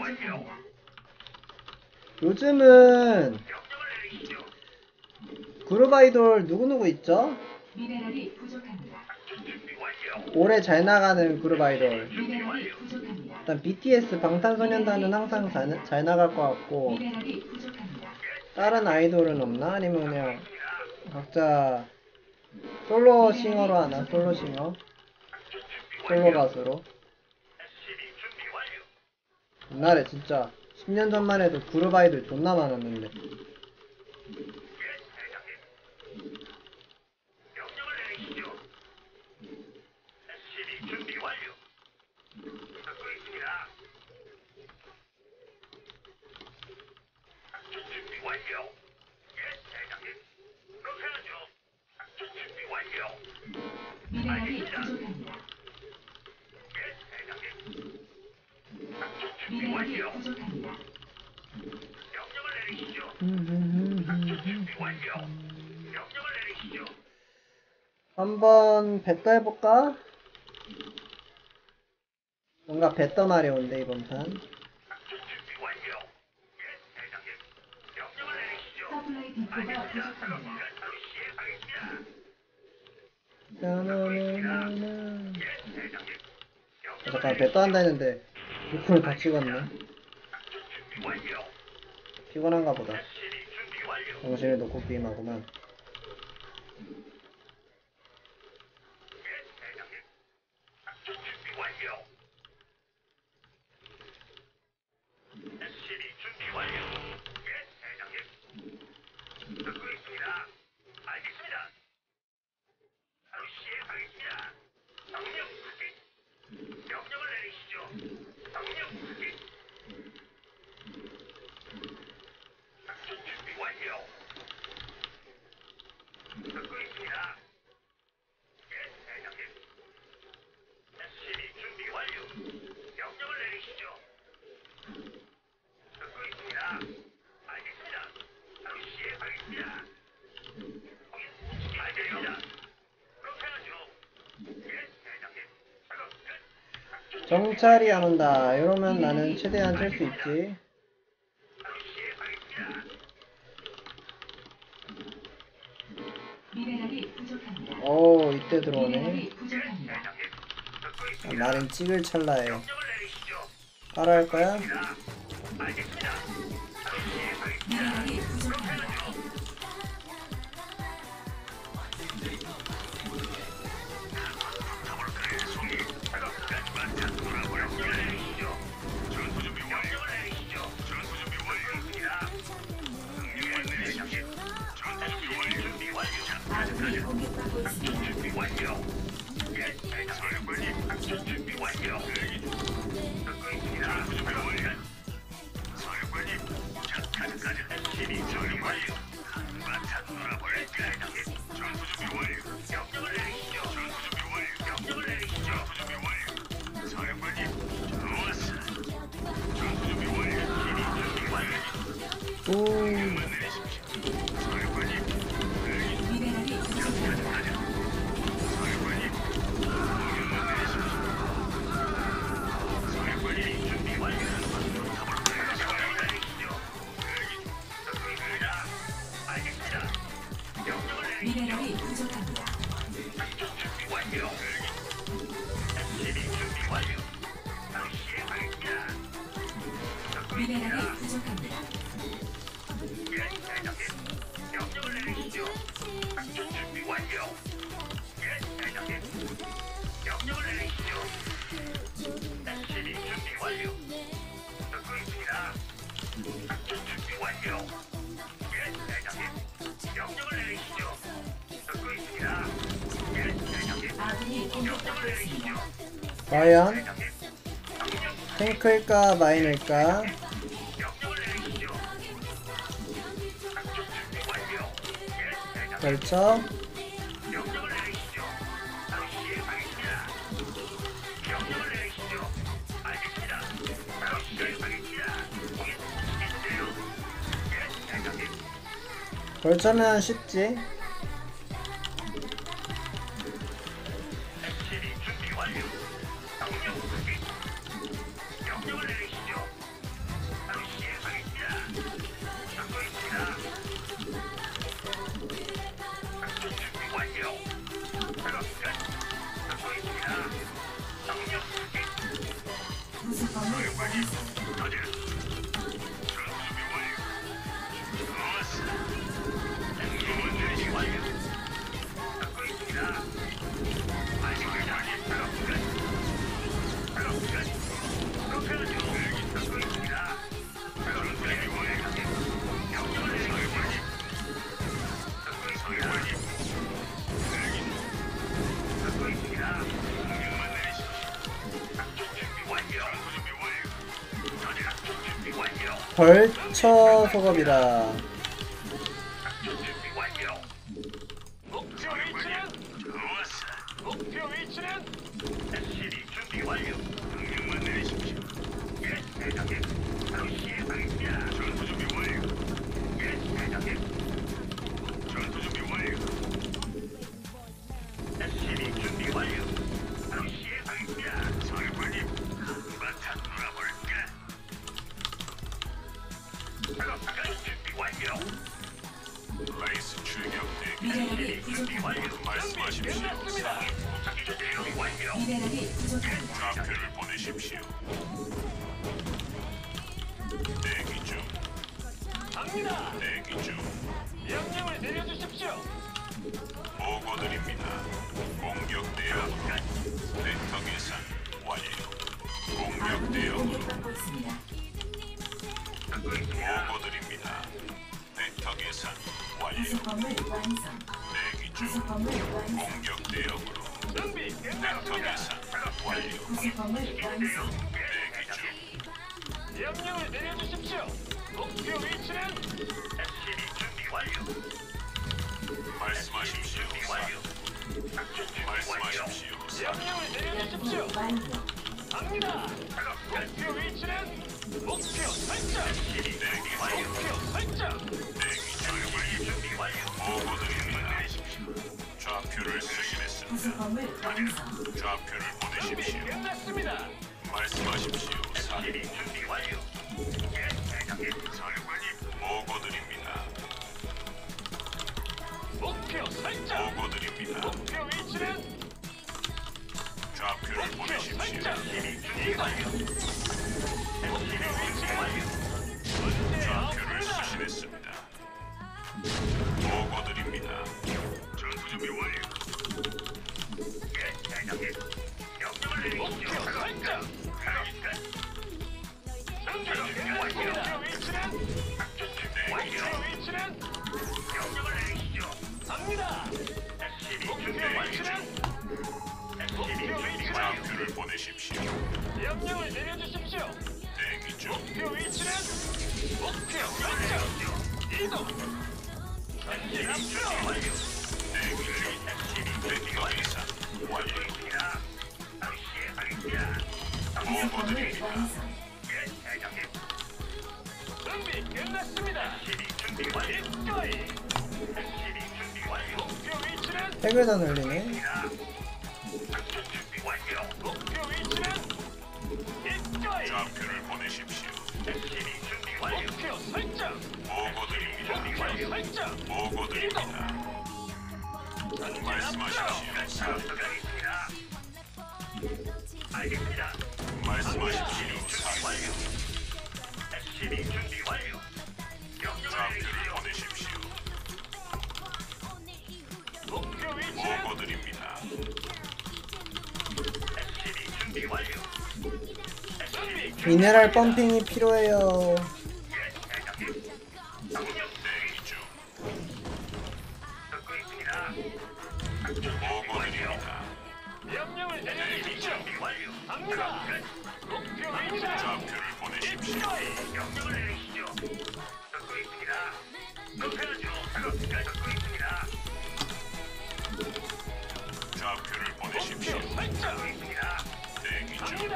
부족합니다. 요즘은 그룹 아이돌 누구누구 있죠? 미네랄이 부족합니다. 올해 잘 나가는 그룹 아이돌. 미네랄이 부족합니다. 일단 BTS 방탄소년단은 항상 잘 나갈 것 같고, 미네랄이 부족합니다. 다른 아이돌은 없나? 아니면 그냥 각자 솔로 싱어로 하나? 솔로 싱어? 솔로 가수로? 옛날에 진짜 10년 전만 해도 그룹 아이돌 존나 많았는데. 미네랄이 부족합니다. 미네랄이 부족합니다. 한번 뱃더 해볼까? 뭔가 뱃더 마려운데 이번 판. 서플라이 디포가 부족합니다. 잠깐 뱃더 한다 했는데 6분을 다 찍었네. 피곤한가 보다. 정신을 놓고 게임하구만. 정찰이 안 온다. 이러면 나는 최대한 칠 수 있지. 미네랄이 부족합니다. 오, 이때 들어오네. 미네랄이 부족합니다. 나는 찍을 찰나에 따라 할 거야? 미네랄이 부족합니다. 아군이 공격받고 있습니다. 오. 미네랄이 부족합니다. 미네랄이 부족합니다. 미네랄이 부족합니다. 아군이 공격받고 있습니다. 과연 탱크일까 마인일까? 결정. 결정은 쉽지. 벌처 속업이다. 목표 위치는 목표 위치는 SCB 준비 완료. 명령만 내리십시오. 예, 대장님. 바로 시행하겠습니다. 전투 준비 완료. 예, 대장님. 전투 준비 완료. SCB 준비 완료. 바로 시행하겠습니다. 사령관님, 한바탕 놀아볼까? 바로 준비 완료. 라이스 출격 대기. 미네랄이 준비 부족합니다. 완료. 말씀하십시오. 끝났습니다. 준비 완료. 미네랄이 부족합니다. 좌표를 보내십시오. 대기 중, 갑니다. 대기 중. 명령을 내려주십시오. 보고 드립니다. 공격 대응으로 벡터 계산 완료. 공격 아군이 대응으로 공격받고 있습니다. 보고 드립니다. 벡터 계산 완료. 구성범을 완성. 대기 중. 구성범을 완성. 공격 대응으로 준비 벡터 끝났습니다. 계산 완료. 구성범을 완성. 대기 중. 명령을 내려주십시오. 목표 위치는 SCB 준비 완료. 말씀하십시오. 말씀하십시오. 명령을 내려주십시오. 완료. 갑니다. 목표 위치는 목표 설정. 대기 완료. 목표 설정. 대기 중. 준비 완료. 보고 드립니다. 좌표를 수신했습니다. 구성범을 완성. 좌표를 준비 보내십시오. 끝났습니다. 말씀하십시오. 사립 준비 완료. 예, 대장님. 사령관님. 보고 드립니다. 목표 설정. 보고 드립니다. 목표 위치는 좌표를 목표 보내십시오. 설정. 준비 완료. 목표 위치는 문제 좌표를 없습니다. 수신했습니다. 보고 드립니다. 전투 준비 완료. 예, 대장님. 명령을 목표 내리시죠. 설정. 그러니까 준비 끝났습니다. 목표 위치는 완료. 목표 위치는 명령을 내리시죠. 갑니다. SCB 목표 준비 완료. 위치는 목표 위치는 좌표를 보내십시오. 명령을 내려주십시오. 대기 중. 목표 위치는 목표 설정. 이동. 전진 앞으로. 대기 중. SCB 벡터 계산 완료. 바로 시행하겠습니다. 보고 구성범을 드립니다. 완성. 예, 대장님. 준비 끝났습니다. SCB 준비 완료. 기꺼이. SCB 준비 완료. 목표 위치는 핵을 다 늘리네. 작전 준비 완료. 목표 위치는 기꺼이. 좌표를 보내십시오. SCB 준비 완료. 목표 설정. 보고 드립니다. 목표 설정. 보고 드립니다. 전진 말씀하십시오. 앞으로. 알겠습니다. 알겠습니다. 말씀하십시오. 준비 완료. SCB 준비 완료. 명령을 좌표를 보내십시오. 목표 위치는 보고 드립니다. SCB 준비 완료. 준비 미네랄 펌핑이 필요해요. 명령 대기 중. 듣고 있습니다. 보고 드립니다. 명령을 내려주십시오. 준비 완료. 갑니다. 목표 위치는 좌표를 보내십시오. 기꺼이. 명령을 내리시죠. 듣고 있습니다. 그렇게 하죠. 듣고 있습니다. 좌표를 목표 보내십시오. 설정. 듣고 있습니다. 대기 중. 갑니다.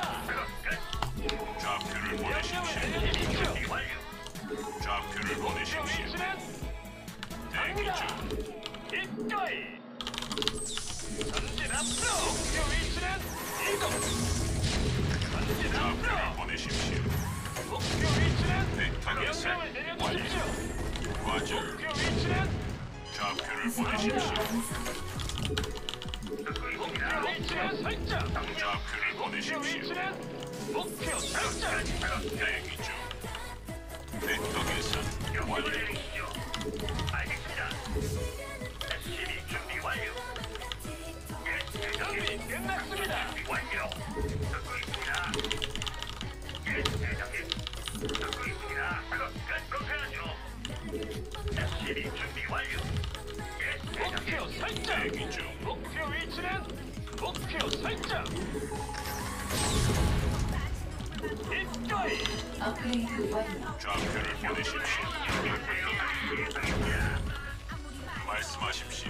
좌표를 명령을 보내십시오. 내려주십시오. 준비 완료. 좌표를 목표 보내십시오. 위치는 대기 중. 기꺼이. 전진 앞으로. 목표 위치는 이동. 전진 좌표를 앞으로. 보내십시오. 목표 위치는 벡터 계산 명령을 완료. 내려주십시오. 과절. 목표 위치는 좌표를 구성범을 보내십시오. 완성. 듣고 목표 있습니다. 위치는 설정. 좌표를 목표 보내십시오. 위치는 목표 설정. 대기 중. 벡터 계산 완료. 알겠습니다. SCB 준비 완료. 준비 끝났습니다. 완료. 듣고 있습니다. 예, 대장님. 듣고 있습니다. 그렇게 하죠. SCB 준비 완료. 예, 목표 대장님. 설정. 대기 중. 목표 위치는 목표 설정. 입가이. 업그레이드 완료. 좌표를 보내십시오. 말씀하십시오.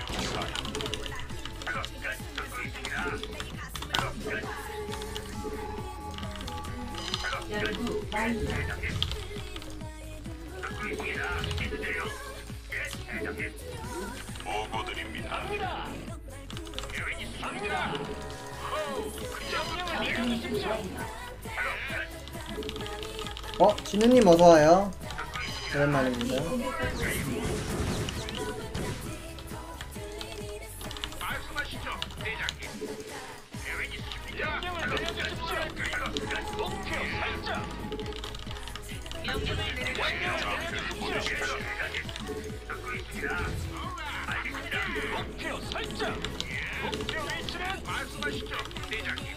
연구 완료. 보고드립니다. 갑니다. 갑니다. 호. 명령을 업그레이드 내려주십시오. 완료. 진우님 어서와요. 오랜만입니다. 공격받고 있습니다. 말씀하시죠, 대장님. 계획 있습니까? 명령을 내려주십시오. 목표 설정. 명령을 내려주십시오. 목표 설정. 목표 위치는 말씀하시죠, 대장님.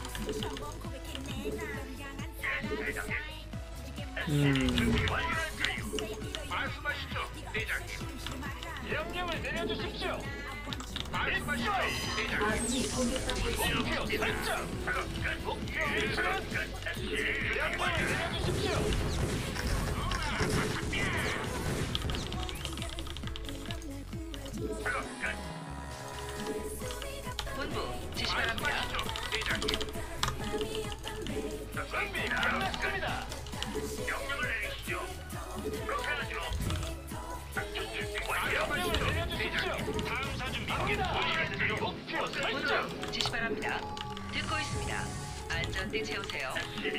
말씀하시죠, 대장님. 명령을 내려주십시오. 말씀하시죠, 대장님. 아군이 공격받고 있습니다. 목표 설정. 목표 위치는 명령을 내려주십시오. 본부 지시 바랍니다. 말씀하시죠, 대장님. 준비 끝났습니다. 명령을 내리시죠. 그렇게 하죠. 명령을 내려주십시오. 탐사 준비. 갑니다. 목표 설정. 본부 지시 바랍니다. 듣고 있습니다. 안전대 채우세요.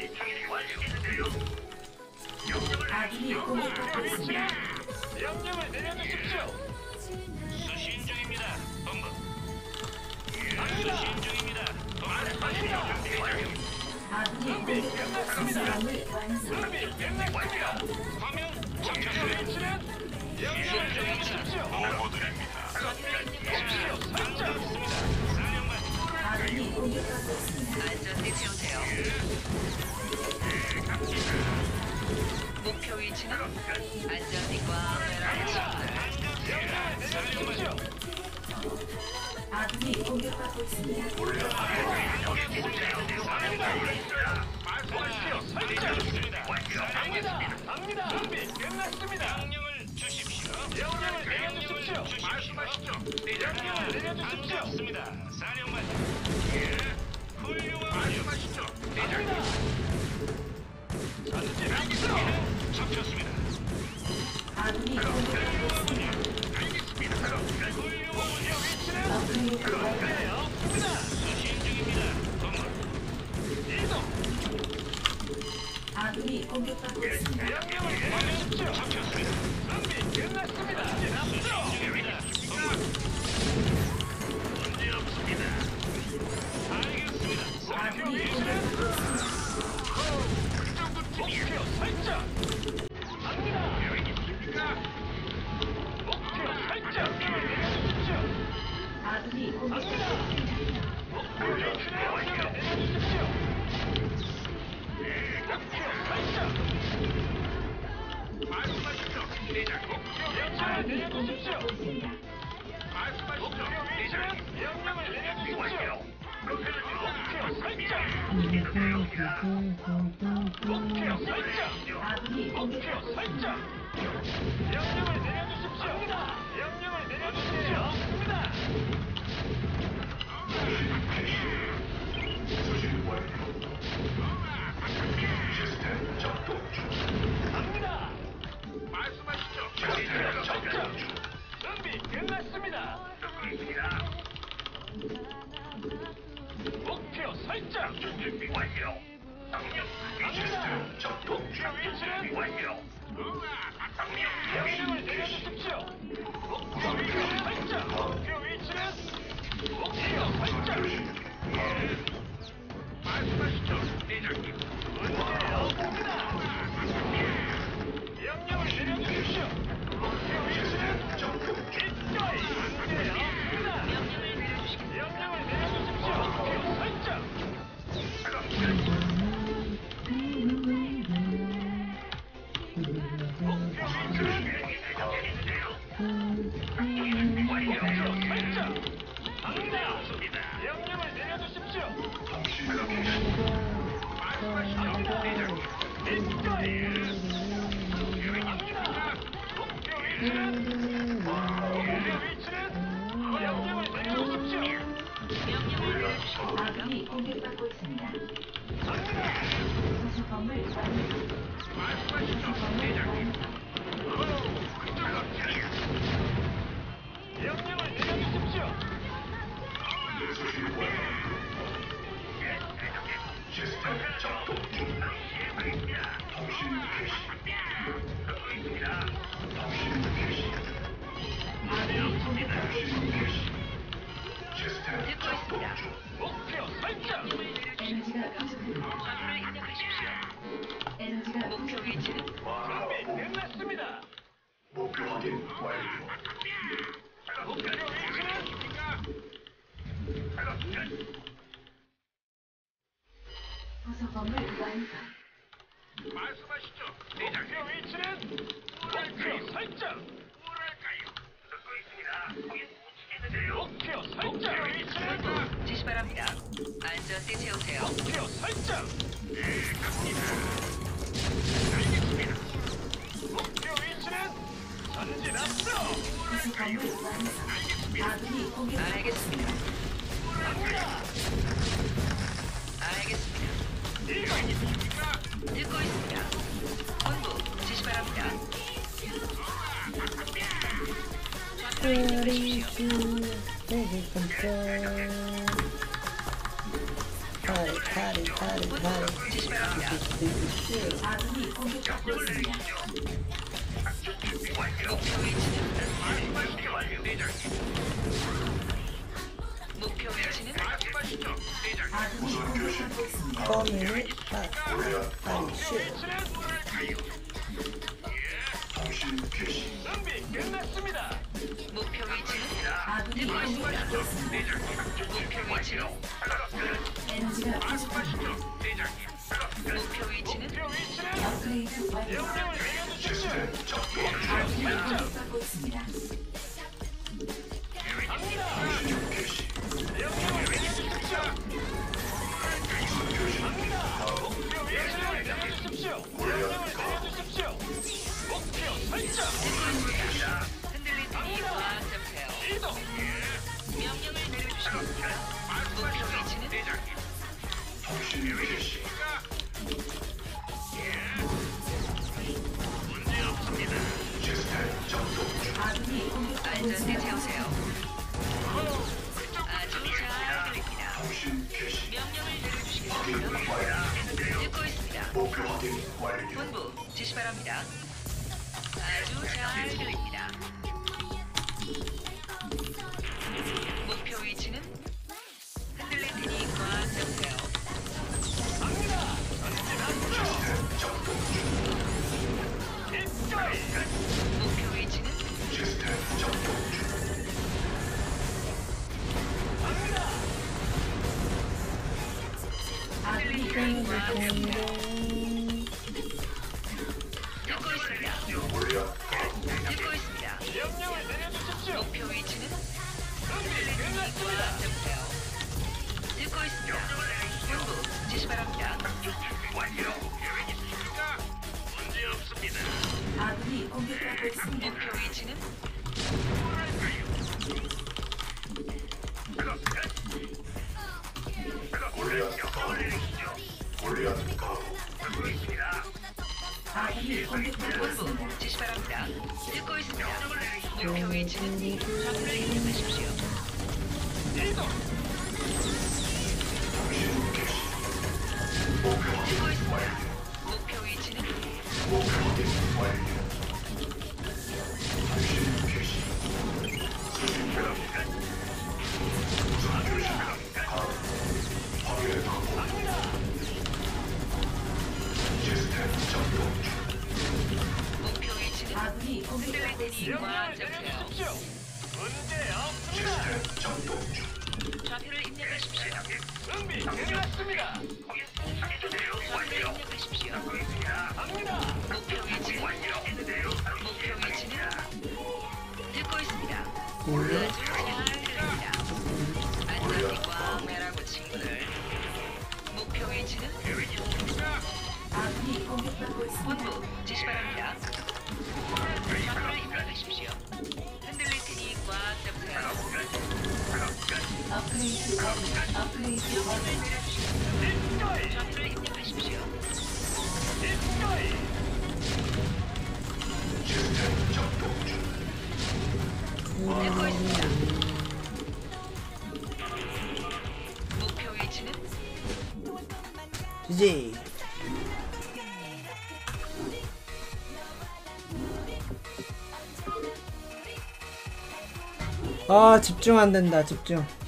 아군이 공격받고 목표 위치는 있습니다. 명령을 내려주십시오. 수신 중입니다. 본부. 갑니다. 수신 중입니다. 말씀하시죠, 대장님. 아군이 준비 공격받고 끝났습니다. 있습니다. 완성. 준비 끝났습니다. 화면 목표 잡혔습니다. 위치는 명령을 내려주십시오. 보고드립니다. 목표 설정. 사령관. 아군이 공격받고 있습니다. 안전대 채우세요. 목표 위치는 안전띠과 메라의 친구들. 명령을 내려주십시오. 아군이 공격받고 있습니다. 목표 설정. 갑니다. 갑니다. 준비 끝났습니다. 명령을 주십시오. 명령을 내려주십시오. 말씀하시죠. 명령을 내려주십시오. 반갑습니다. 사령관. 예. 훌륭한 말씀하시죠. 갑니다. 전진 앞서. 잡혔습니다. 아군이 공격받고 있습니다. 목표 위치는 업그레이드 완료. 네, 없습니다. 수신 중입니다. 본부. 이동. 아군이 공격받고 있습니다. 명령을 내려주십시오. 잡혔습니다. 준비 끝났습니다. 전진 앞서. 중입니다. 문제 없습니다. 알겠습니다. 아군이 공격받고 있습니다. 목표 설정. 갑니다. 계획 있습니까? 목표 설정. 내려주십시오. 아군이 공격받고 갑니다. 있습니다. 목표 위치는 명령을 내려주십시오. 목표 설정. 말씀하시죠. 대장님. 목표 위치는 아군이 내려주십시오. 공격받고 있습니다. 말씀하시죠. 목표 위치는 명령을 내려주십시오. 목표 설정. 목표 설정. 아군이 목표 공격받고 있습니다. 설정. 명령을 내려주십시오. 명령을 내려주십시오. 없습니다. 갑니다. 말씀하시죠. 설정. 준비 끝났습니다. 목표 설정. 준비 완료. 당력 갑니다. 목표 위치는 완료. 명령을 내려주십시오. 목표 위치는 구성범을 완성. 말씀하시죠. 목표 위치는 목표 설정. 뭐랄까요? 듣고 있습니다. 거긴 못 치겠는데요. 목표 설정 위치는 지시 바랍니다. 안전띠 채우세요. 목표 설정. 목표 위치는 전진 앞으로. 구성범을 완성. 아군이 공격받고 알겠습니다. 갑니다. 알겠습니다. 이동. 듣고 있습니다. 본부 지시 바랍니다. 좌표를 입력하십시오. 본부 지시 바랍니다. 아군이 공격받고 있습니다. 목표 위치는 목표 위치는 아군이 공격받고 있습니다. 준비 끝났습니다. 목표 위치는 아군이 듣고 있습니다. 공격받고 있습니다. 목표 위치는 에너지가 부족합니다. 목표 위치는 목표 위치는 업그레이드 완료. 명령을 내려주십시오. 아군이 공격받고 있습니다. 갑니다. 명령을 내려주십시오. 갑니다. 목표 위치를 내려주십시오. 명령을 내려주십시오. 목표 설정. 흔들릴 테니 꽉 잡으세요. 이동. 명령을 내려주십시오. 목표 위치는 아군이 공격받고 안전대 있습니다. 채우세요. 아주 잘 들립니다. 명령을 내려주시겠습니까? 듣고 있습니다. 본부 지시 바랍니다. 아주 잘 들립니다. 목표 위치는 흔들릴 테니 꽉 잡으세요. 갑니다. 전진 앞으로. 기꺼이. 목표 위치는 갑니다. 아군이 흔들릴 테니 꽉 잡으세요. 듣고 있습니다. 듣고 있습니다. 명령을 내려주십시오. 목표 위치는 준비 끝났습니다. 꽉 잡으세요. 듣고 있습니다. 본부 지시 바랍니다. 문제 없습니다. 아군이 공격받고 있습니다. 목표 위치는 아군이 공격받고 있습니다. 본부 지시 바랍니다. 듣고 있습니다. 목표 위치는 좌표를 입력하십시오. 이동. 듣고 있습니다. 목표 위치는 목표 위치는 아군이 공격받고 흔들릴 테니 꽉 명령을 잡으세요. 내려주십시오. 문제 없습니다. 좌표를 입력하십시오. 준비 끝났습니다. 좌표를 입력하십시오. 갑니다. 목표 위치는 목표 위치는 듣고 있습니다. 아주 잘 들립니다. 안전띠 꽉 매라고 친구들. 목표 위치는 아군이 공격받고 있습니다. 본부 지시 바랍니다. 좌표를 입력하십시오. 흔들릴 테니 꽉 잡으세요. 업그레이드 완료. 업그레이드 완료. 명령을 내려주십시오. 기꺼이. 좌표를 입력하십시오. 기꺼이. 듣고 있습니다. 목표 위치는 지지. 아 집중 안 된다 집중.